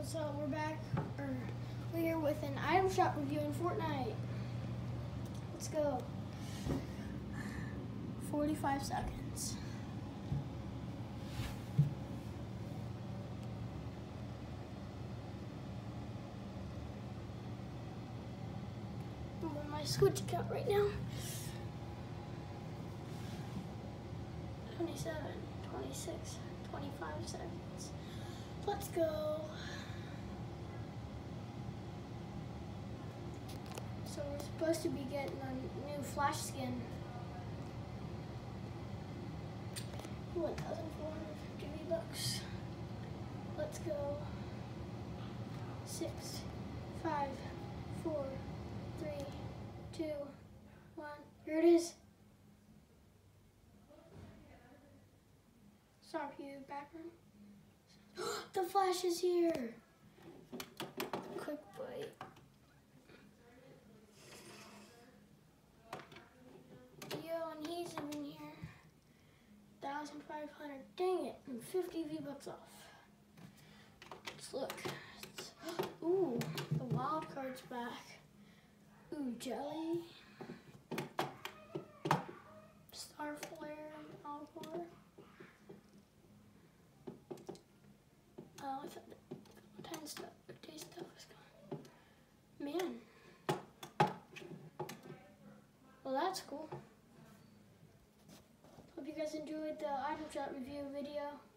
So we're back. We're here with an item shop review in Fortnite. Let's go. 45 seconds. I'm on my Switch account right now. 27, 26, 25 seconds. Let's go. So we're supposed to be getting a new Flash skin. 1,450 V-Bucks. Let's go. 6, 5, 4, 3, 2, 1. Here it is. Sorry for you, background. The Flash is here. Quick bite. Yo, and he's in here. 1,500. Dang it. And 50 V-Bucks off. Let's look. Ooh, the wild card's back. Ooh, jelly. Star Flare and Encore. I thought the Valentine stuff, birthday stuff was gone. Man. Well, that's cool. Hope you guys enjoyed the item shop review video.